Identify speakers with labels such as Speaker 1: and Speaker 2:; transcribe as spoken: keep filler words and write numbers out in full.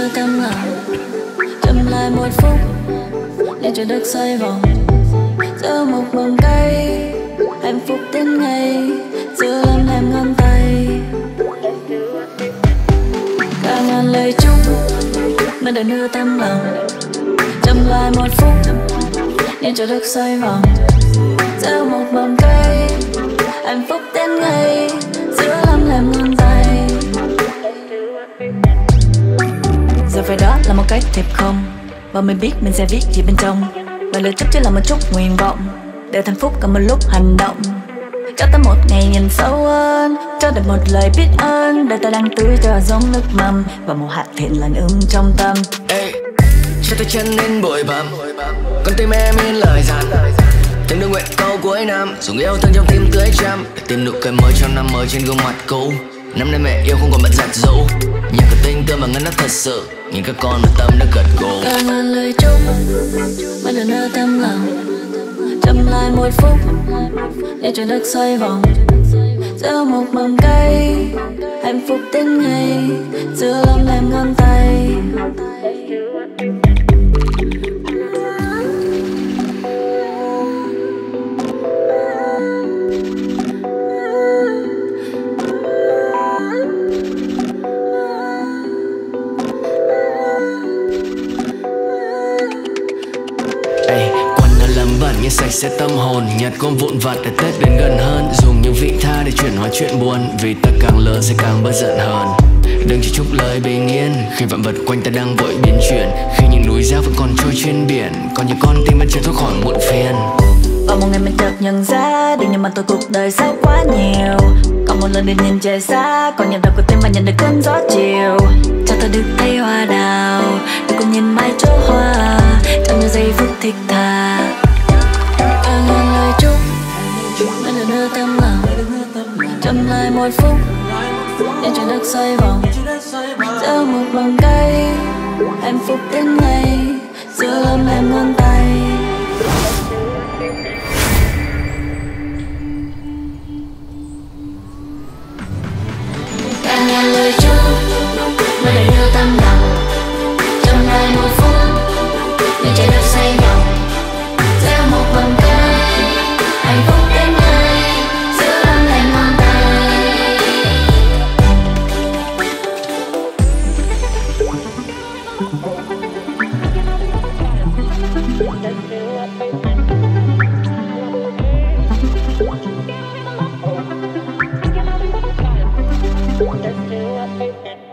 Speaker 1: đưa tâm lòng, chậm lại một phút để cho đất xoay vòng. Giữa một vòng cây hạnh phúc đến ngày, giữa lắm em ngón tay. Cả ngàn lời chúc mà đừng đưa tâm lòng, chậm lại một phút để cho đất xoay vòng. Giữa một vòng cây hạnh phúc đến ngày, giữa lắm em ngón tay. Giờ phải đó là một cái thiệp không, và mình biết mình sẽ viết gì bên trong. Và lời chúc chỉ là một chút nguyện vọng, để hạnh phúc cả một lúc hành động. Cho ta một ngày nhìn sâu hơn, cho được một lời biết ơn, để ta đang tưới cho giống nước mầm, và một hạt thiện lành ươm trong tâm.
Speaker 2: Ê, cho tôi chân nên bụi bặm, con tim em yên lời dặn. Từng đôi nguyện câu cuối năm, dùng yêu thương trong tim tưới trăm, để tìm nụ cười mới trong năm mới trên gương mặt cũ. Năm nay mẹ yêu không còn bận giặt giũ, nhà cửa tinh tươm và ngân nắp thật sự, nhìn các con mà tâm đã gật gù.
Speaker 1: Cả ngàn lời chúc mà đừng đưa tâm lòng, chậm lại một phút để cho đất xoay vòng. Giữa một mầm cây hạnh phúc đến ngày, giữa lắm em ngón tay.
Speaker 2: Như sạch sẽ tâm hồn, nhặt gom vụn vặt để Tết đến gần hơn. Dùng những vị tha để chuyển hóa chuyện buồn, vì ta càng lớn sẽ càng bớt giận hờn. Đừng chỉ chúc lời bình yên, khi vạn vật quanh ta đang vội biến chuyển. Khi những núi dao vẫn còn trôi trên biển, còn những con tim vẫn chưa thoát khỏi muộn phiền.
Speaker 1: Và một ngày mình chợt nhận ra, đừng nhìn mặt tôi cuộc đời sao quá nhiều. Còn một lần để nhìn trời xa, còn nhận đau của tim và nhận được cơn gió chiều. Cho tôi được thấy hoa đào, để cùng nhìn mãi chỗ hoa, trong những giây phút thích thà. Cả ngàn lời chúc mà đừng đưa tâm lòng, chậm lại một phút để cho đất xoay vòng. Giữa một vòng cây hạnh phúc đến ngày, giữa lắm em ngón tay. Cả ngàn lời chúc mà đừng đưa tâm lòng, chậm lại một phút để cho đất xoay vòng. Giữa một vòng cây hạnh phúc đến ngày, giữa lắm em ngón tay. Let's do it.